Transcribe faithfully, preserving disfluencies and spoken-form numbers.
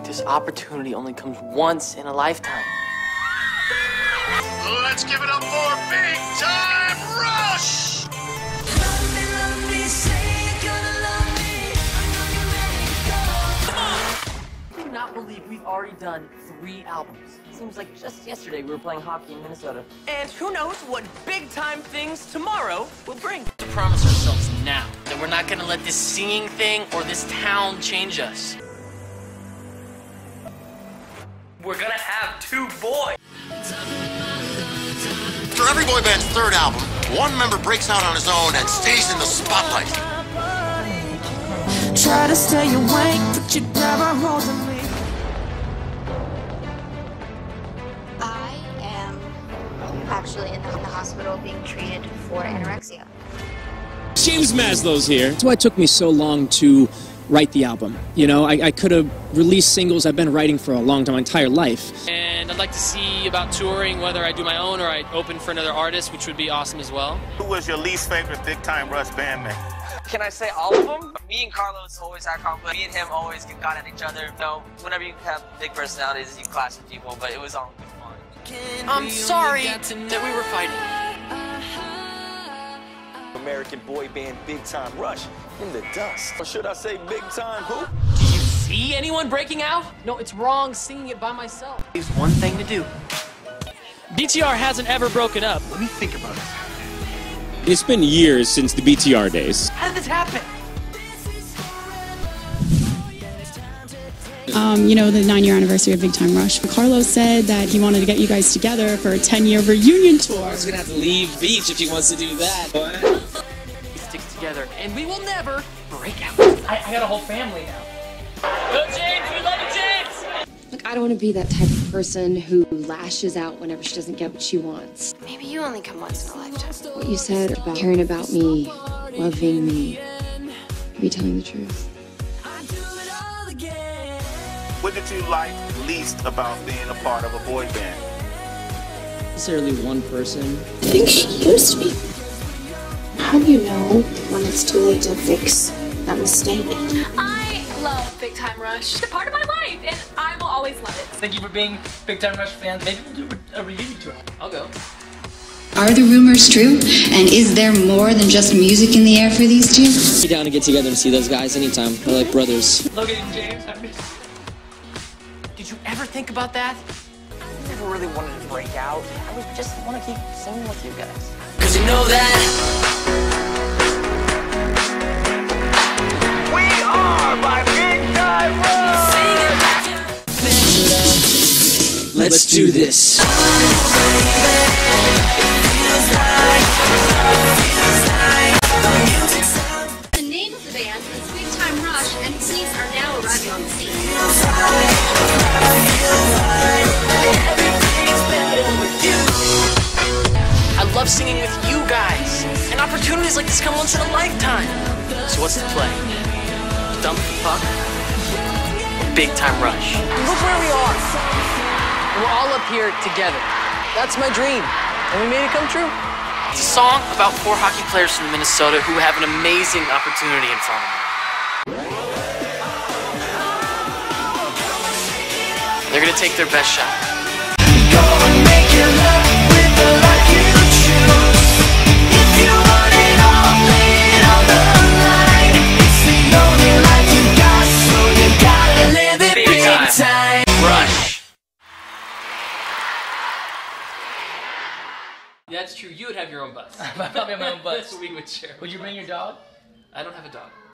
this opportunity only comes once in a lifetime. Let's give it up for Big Time Rush! Love me, love me, say you're gonna love me. I know you're ready to go. I cannot believe we've already done three albums. Seems like just yesterday we were playing hockey in Minnesota. And who knows what big time things tomorrow will bring. To promise ourselves now that we're not gonna let this singing thing or this town change us. We're gonna have two boys. For every boy band's third album, one member breaks out on his own and stays in the spotlight. Try to stay awake, but you never hold me. I am actually in the, in the hospital being treated for anorexia. James Maslow's here. That's why it took me so long to write the album. You know, I, I could have released singles I've been writing for a long time, my entire life. And I'd like to see about touring, whether I do my own or I open for another artist, which would be awesome as well. Who was your least favorite Big Time Rush bandmate? Can I say all of them? Me and Carlos always had conflict. Me and him always got at each other. You know, whenever you have big personalities, you clash with people, but it was all good fun. I'm sorry that we were fighting. American boy band Big Time Rush in the dust. Or should I say Big Time who? Do you see anyone breaking out? No, it's wrong singing it by myself. There's one thing to do. B T R hasn't ever broken up. Let me think about it. It's been years since the B T R days. How did this happen? Um, you know, the nine-year anniversary of Big Time Rush. Carlos said that he wanted to get you guys together for a ten-year reunion tour. He's gonna have to leave Beach if he wants to do that. We stick together, and we will never break out. I, I got a whole family now. Go James! We love you, James! Look, I don't want to be that type of person who lashes out whenever she doesn't get what she wants. Maybe you only come once in a lifetime. What you said about caring about me, loving me, be telling the truth. What did you like least about being a part of a boy band? Necessarily one person. I think she used me. How do you know when it's too late to fix that mistake? I love Big Time Rush. It's a part of my life, and I will always love it. Thank you for being Big Time Rush fans. Maybe we'll do a reunion tour. I'll go. Are the rumors true? And is there more than just music in the air for these two? Be down to get together and see those guys anytime. They're like brothers. Logan and James. Did you ever think about that? I never really wanted to break out. I would just want to keep singing with you guys. Cause you know that We are by Big Time Rush! Let's do this. The name of the band is Big Time Rush, and police are now arriving on the scene. I love singing with you guys. And opportunities like this come once in a lifetime. So what's the play? Dumb fuck? Or Big Time Rush? Look where we are. We're all up here together. That's my dream. And we made it come true. It's a song about four hockey players from Minnesota who have an amazing opportunity in front of them. They're gonna take their best shot. Go and make your love with the life you choose. If you want it all, lay it on the line. It's the only life you got, so you gotta live it big, big time. time. Rush. That's true. You would have your own bus. I'd probably have my own bus. We would share. Would you bring your dog? I don't have a dog.